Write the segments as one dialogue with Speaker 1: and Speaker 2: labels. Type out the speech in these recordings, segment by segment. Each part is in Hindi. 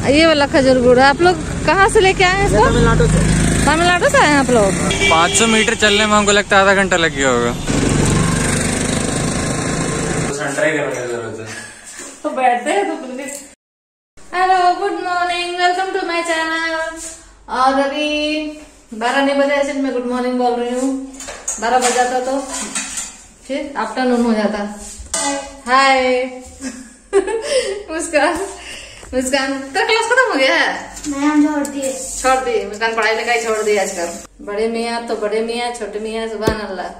Speaker 1: ये वाला खजूर गुड़ आप लोग कहाँ से लेके आए हैं इसको?
Speaker 2: तमिलनाडु से।
Speaker 1: तमिलनाडु से आए हैं आप लोग?
Speaker 2: 500 मीटर चलने में हमको लगता है आधा घंटा लग गया होगा।
Speaker 1: तो बैठते हैं तो hello good morning, welcome to my channel. और अभी 12 नहीं बजे ऐसे मैं गुड मॉर्निंग बोल रही हूँ। 12 बज जाता तो फिर आफ्टरनून हो जाता। हाय मुस्कान, मुस्कान तेरा क्लास खत्म हो गया है?
Speaker 3: नहीं,
Speaker 1: छोड़ दी मुस्कान, पढ़ाई लिखाई छोड़ दी आजकल। बड़े मियाँ तो बड़े मियाँ, छोटे मियाँ सुभान अल्लाह।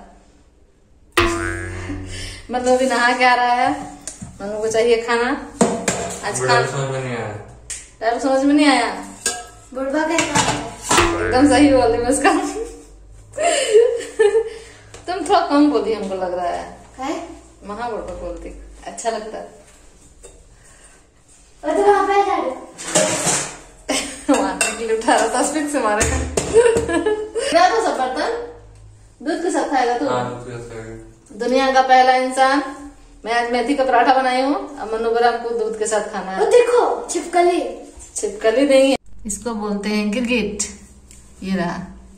Speaker 1: मतलब अभी नहा के आ रहा है, मनु को चाहिए खाना। आज खाना समझ में नहीं आया। समझ में नहीं आया?
Speaker 3: बुढ़वा कैसा है?
Speaker 1: एकदम सही बोल दी मुस्कान। तुम थोड़ा कम बोलती हमको लग रहा है। महा बुढ़वा बोलती, अच्छा लगता है। मारने के लिए उठा रहा था, स्टिक से मारेगा। क्या तो सब बर्तन दूध के साथ खाएगा तू? दुनिया का पहला इंसान। मैं आज मेथी का पराठा बनाई हूँ, अब मनु बोला आपको दूध के साथ खाना है।
Speaker 3: देखो छिपकली।
Speaker 1: छिपकली नहीं है, इसको बोलते हैं गिरगिट। ये रहा।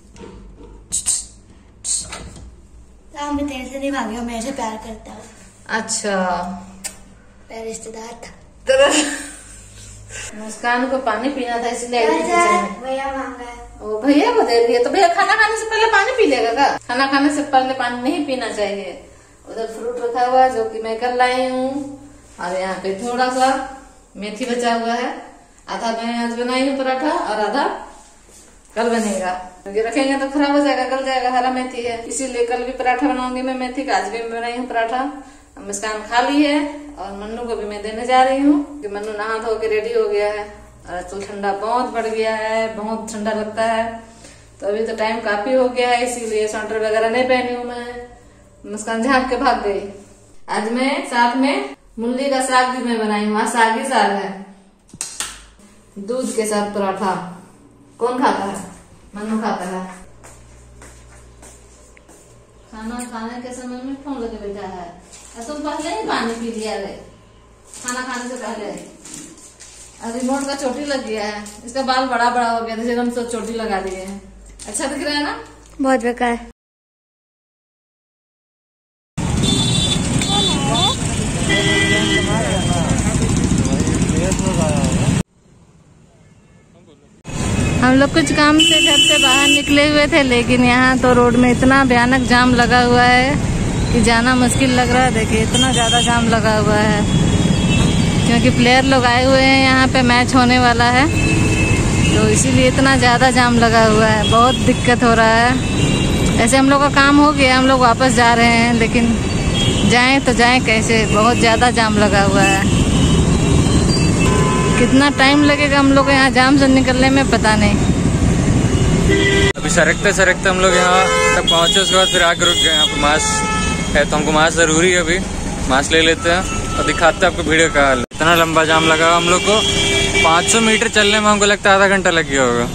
Speaker 3: मैं तेरे से नहीं भागी, मेरे से प्यार करता हूँ।
Speaker 1: अच्छा,
Speaker 3: मेरा रिश्तेदार था।
Speaker 1: मुस्कान को पानी पीना था इसलिए
Speaker 3: भैया मांगा है।
Speaker 1: ओ भैया को दे रही है, तो भैया खाना खाने से पहले पानी पी लेगा क्या? खाना खाने से पहले पानी नहीं पीना चाहिए। उधर फ्रूट रखा हुआ है जो कि मैं कल लाई हूँ, और यहाँ पे थोड़ा सा मेथी बचा हुआ है। आधा मैं आज बनाई हूँ पराठा और आधा कल बनेगा, क्योंकि रखेंगे तो खराब हो जाएगा, गल जाएगा। हरा मेथी है इसीलिए कल भी पराठा बनाऊंगी मैं मेथी का। आज भी मैं बनाई हूँ पराठा। मुस्कान खा ली है और मन्नू को भी मैं देने जा रही हूँ कि मन्नू नहा धो के रेडी हो गया है। और आजकल ठंडा बहुत बढ़ गया है, बहुत ठंडा लगता है। तो अभी तो टाइम काफी हो गया है, इसीलिए स्वेटर वगैरह नहीं पहनी हूँ मैं। मुस्कान झाँक के भाग गई। आज मैं साथ में मूली का साग भी मैं बनाई हूँ। आज साग ही साग है, दूध के साथ पराठा। कौन खाता है? मन्नू खाता है। खाना खाने के समय में फोन लगे बैठा है। तुम पहले ही पानी पी लिया रे, खाना खाने से पहले। और रिमोट का चोटी लग गया है, इसका बाल बड़ा बड़ा हो गया, जैसे हम सब चोटी लगा दिए हैं। अच्छा दिख रहा है ना?
Speaker 3: बहुत बेकार।
Speaker 1: हम लोग कुछ काम से घर से बाहर निकले हुए थे, लेकिन यहाँ तो रोड में इतना भयानक जाम लगा हुआ है कि जाना मुश्किल लग रहा है। देखिए इतना ज्यादा जाम लगा हुआ है, क्योंकि प्लेयर लोग आए हुए हैं, यहाँ पे मैच होने वाला है, तो इसीलिए इतना ज्यादा जाम लगा हुआ है। बहुत दिक्कत हो रहा है। ऐसे हम लोग का काम हो गया, हम लोग वापस जा रहे हैं, लेकिन जाएं तो जाएं कैसे? बहुत ज्यादा जाम लगा हुआ है। कितना टाइम लगेगा हम लोग को यहाँ जाम से निकलने में पता नहीं।
Speaker 2: अभी सरकते सरकते हम लोग यहाँ तक पहुँचे, उसके बाद फिर आके रुक गए। यहाँ पे मास्क है तो हमको मास्क जरूरी है, अभी मास्क ले लेते हैं और दिखाते हैं आपको वीडियो का हाल। इतना लंबा जाम लगा हम लोग को, 500 मीटर चलने में हमको लगता है आधा घंटा लग गया होगा।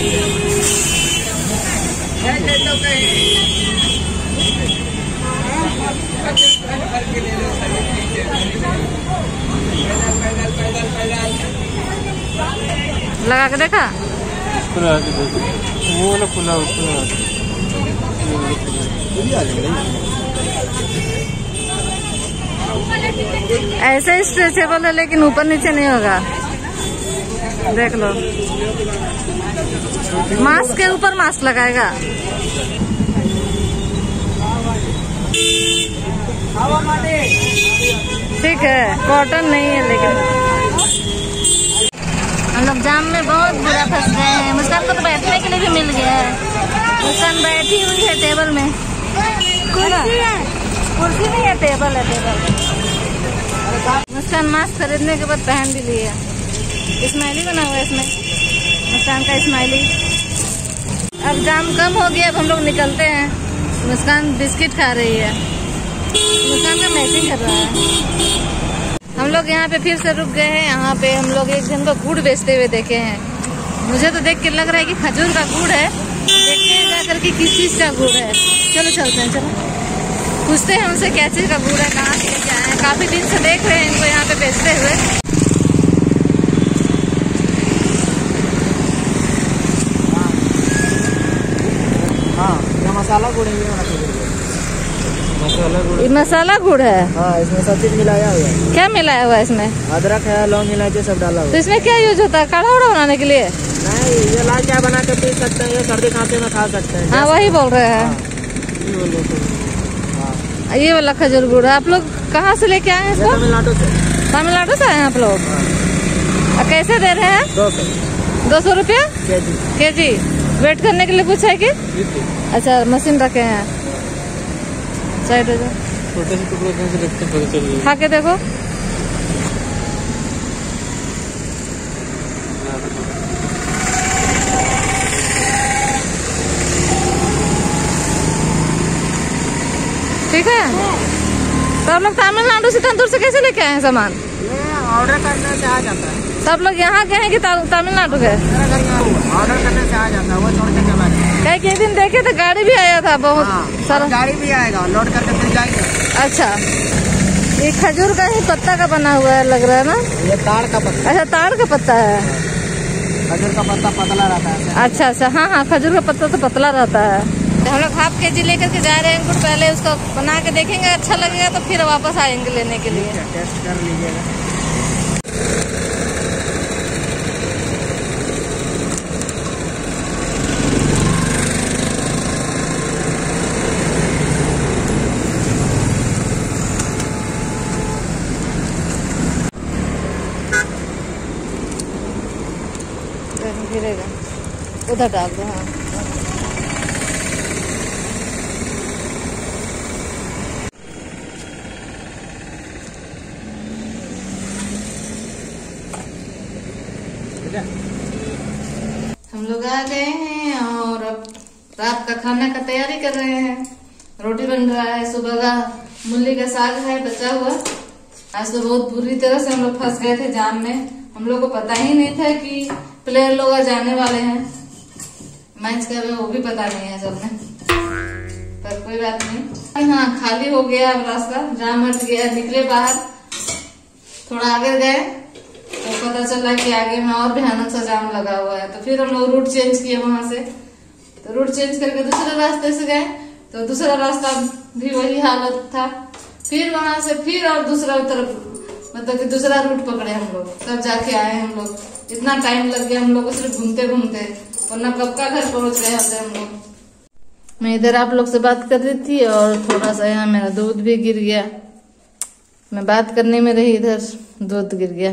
Speaker 1: लगा के देखा?
Speaker 2: वो वाला खुला
Speaker 1: ऐसे स्ट्रेचेबल है, लेकिन ऊपर नीचे नहीं होगा। देख लो, मास्क के ऊपर मास्क लगाएगा। ठीक है, कॉटन नहीं है, लेकिन हम लोग जाम में बहुत बुरा फंस गए हैं। मुस्कान को तो बैठने के लिए भी मिल गया है। मुस्कान बैठी हुई है टेबल में। कुर्सी है? कुर्सी नहीं है, टेबल है, टेबल। मुस्कान मास्क खरीदने के बाद पहन भी ली है। स्माइली बना हुआ है इसमें, मुस्कान का स्माइली। अब जाम कम हो गया, अब हम लोग निकलते हैं। मुस्कान बिस्किट खा रही है, मुस्कान का मैचिंग कर रहा है। हम लोग यहाँ पे फिर से रुक गए हैं। यहाँ पे हम लोग एक जन को गुड़ बेचते हुए देखे हैं। मुझे तो देख के लग रहा है कि खजूर का गुड़ है। देखते हैं जाकर कि किस चीज का गुड़ है। चलो चलते हैं, चलो पूछते हैं उनसे क्या चीज का गुड़ है, कहाँ से लेके आए हैं। काफी दिन से देख रहे हैं इनको यहाँ पे बेचते हुए।
Speaker 4: मसाला गुड़ है ये वाला खजूर गुड़। मसाला गुड़,
Speaker 1: ये मसाला गुड़ है।
Speaker 4: हाँ इसमें सब चीज मिलाया हुआ है।
Speaker 1: क्या मिलाया हुआ है इसमें?
Speaker 4: अदरक है, लौंग इलायची सब डाला हुआ
Speaker 1: तो
Speaker 4: है।
Speaker 1: इसमें क्या यूज होता है? काढ़ा उड़ा बनाने के लिए?
Speaker 4: नहीं ये लाल चाय बना के पी सकते हैं, ये सर्दी खांसी में खा सकते हैं।
Speaker 1: हाँ वही बोल रहे हैं।
Speaker 4: ये बोल रहे थे। हाँ
Speaker 1: ये वाला खजूर गुड़ है। आप लोग कहाँ से लेके आए हैं
Speaker 4: ये
Speaker 1: इसको?
Speaker 4: तमिलनाडु से।
Speaker 1: तमिलनाडु से आए हैं आप लोग? और कैसे दे रहे हैं? 200 रुपया के जी। वेट करने के लिए पूछा है कि? अच्छा मशीन रखे हैं। साइड हो जाओ,
Speaker 2: छोटे से टुकड़े कहीं से रखते हैं पता चल
Speaker 1: खा के देखो। ठीक है। तो आप लोग तमिलनाडु से तंदूर से कैसे लेके आए हैं सामान?
Speaker 4: ऑर्डर करने से आ जाता है।
Speaker 1: सब लोग यहाँ के हैं कि तमिलनाडु के?
Speaker 4: ऑर्डर करने से आ जाता है, वो छोड़ के चला जाता है।
Speaker 1: कई दिन देखे तो गाड़ी भी आया था बहुत सारा।
Speaker 4: गाड़ी भी आएगा, लोड करके फिर जाएगा।
Speaker 1: अच्छा ये खजूर का ही पत्ता का बना हुआ है लग रहा है ना?
Speaker 4: ये ताड़ का पत्ता।
Speaker 1: अच्छा ताड़ का पत्ता है।
Speaker 4: खजूर का पत्ता पतला रहता है।
Speaker 1: अच्छा हाँ खजूर का पत्ता तो पतला रहता है। तो हम लोग हाफ के जी लेकर के जा रहे हैं अंकुर। पहले उसको बना के देखेंगे, अच्छा लगेगा तो फिर वापस आएंगे लेने के लिए।
Speaker 4: टेस्ट कर लीजिएगा।
Speaker 1: गिरेगा उधर डाल दो। हाँ हम लोग आ गए हैं और अब रात का खाना का तैयारी कर रहे हैं। रोटी बन रहा है, सुबह का मूली का साग है बचा हुआ। आज तो बहुत बुरी तरह से हम लोग फंस गए थे जाम में। हम लोग को पता ही नहीं था कि प्लेयर लोग जाने वाले हैं मैच का, वो भी पता नहीं है सबने, पर कोई बात नहीं। हाँ खाली हो गया अब रास्ता, जाम हट गया। निकले बाहर, थोड़ा आगे गए तो पता चला कि आगे में और भयानक सा जाम लगा हुआ है। तो फिर हम लोग रूट चेंज किए वहां से। तो रूट चेंज करके दूसरे रास्ते से गए तो दूसरा रास्ता भी वही हालत था। फिर वहां से फिर और दूसरा तरफ मतलब कि दूसरा रूट पकड़े हम लोग, तब जाके आए हम लोग। इतना टाइम लग गया हम लोग को सिर्फ घूमते घूमते, वरना कब का घर पहुंच गए होते हम लोग। मैं इधर आप लोग से बात कर रही थी और थोड़ा सा यहाँ मेरा दूध भी गिर गया। मैं बात करने में रही, इधर दूध गिर गया।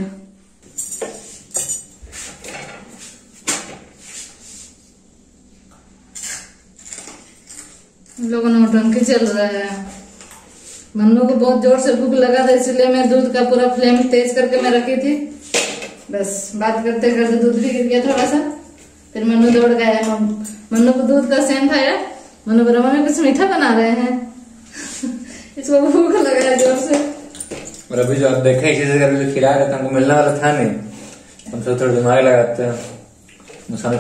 Speaker 1: लोगों ने नौटंकी चल रहा है। मन्नू को बहुत जोर से भूख लगा था, इसलिए मैं दूध का पूरा फ्लेम तेज करके मैं रखी थी। बस बात करते करते दूध भी गिर गया थोड़ा सा। फिर मन्नू दौड़ गया। मन्नू को दूध का सेंट आया। मन्नू बोला मम्मी कुछ मीठा बना रहे हैं। इसको भूख लगा है जोर से।
Speaker 2: और अभी जो आप देखे इसी से अभी जो खिला रहे थे, हमको मिलने वाला था नहीं। हम सब थोड़ा दिमाग लगाते हैं, मसाला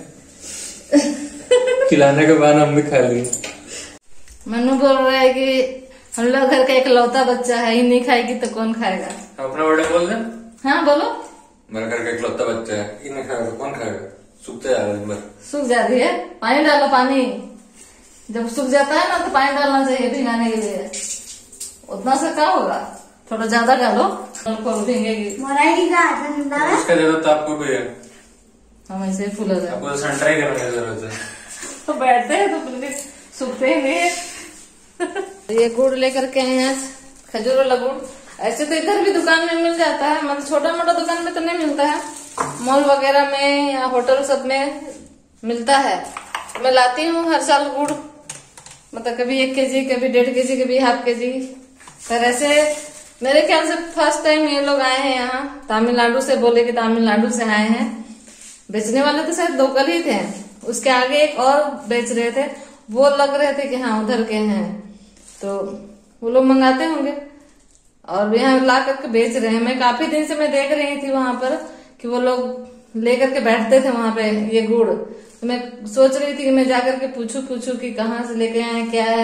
Speaker 2: खिलाने के बाद हम भी खा लिए।
Speaker 1: मन्नू बोल रहा है कि हम लोग घर का इकलौता बच्चा है, ही नहीं खाएगी तो कौन खाएगा।
Speaker 2: अपना बर्थडे बोल दे।
Speaker 1: हाँ बोलो।
Speaker 2: मेरे घर का इकलौता बच्चा है, ये नहीं खाएगा तो कौन खाएगा? सूखते जा रहा है,
Speaker 1: सूख जा रही है। पानी डालो, पानी जब सूख जाता है ना तो पानी डालना चाहिए भिगाने के लिए। उतना से क्या होगा, थोड़ा ज्यादा डालो तो भीगेगी।
Speaker 2: इसका जरूरत आपको भी है।
Speaker 1: हम ऐसे ही फूल हो जाए।
Speaker 2: आपको तो सैनिटाइज करने की जरूरत है।
Speaker 1: तो बैठते हैं तो फिर सूखते ही नहीं। ये गुड़ लेकर के आए हैं, खजूर वाला गुड़। ऐसे तो इधर भी दुकान में मिल जाता है, मतलब छोटा मोटा दुकान में तो नहीं मिलता है, मॉल वगैरह में या होटल सब में मिलता है। मैं लाती हूँ हर साल गुड़, मतलब कभी 1 kg, कभी 1.5 kg, कभी ½ kg। पर ऐसे मेरे ख्याल से फर्स्ट टाइम ये लोग आए हैं यहाँ तमिलनाडु से। बोले कि तमिलनाडु से आए हैं। बेचने वाले तो शायद लोकल ही थे, उसके आगे एक और बेच रहे थे, वो लग रहे थे कि हाँ उधर के हैं, तो वो लोग मंगाते होंगे और यहाँ ला करके बेच रहे हैं। मैं काफी दिन से मैं देख रही थी वहां पर कि वो लोग लेकर के बैठते थे वहां पे ये गुड़। तो मैं सोच रही थी कि मैं जाकर के पूछूं कि कहाँ से लेके आए, क्या है।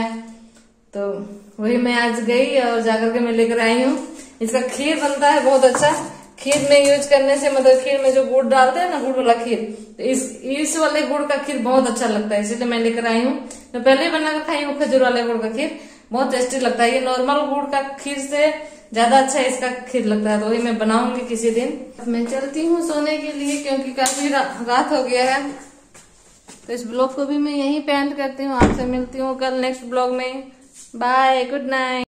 Speaker 1: तो वही मैं आज गई और जाकर के मैं लेकर आई हूँ। इसका खीर बनता है बहुत अच्छा, खीर में यूज करने से, मतलब खीर में जो गुड़ डालते हैं ना, गुड़ वाला खीर, तो इस वाले गुड़ का खीर बहुत अच्छा लगता है, इसलिए मैं लेकर आई हूँ। मैं पहले ही बनाकर खाई हूँ खजूर वाले गुड़ का खीर, बहुत टेस्टी लगता है। ये नॉर्मल गुड़ का खीर से ज्यादा अच्छा इसका खीर लगता है, तो वही मैं बनाऊंगी किसी दिन। मैं चलती हूँ सोने के लिए, क्योंकि काफी रात हो गया है। तो इस ब्लॉग को भी मैं यहीं पे एंड करती हूँ। आपसे मिलती हूँ कल नेक्स्ट ब्लॉग में। Bye, good night.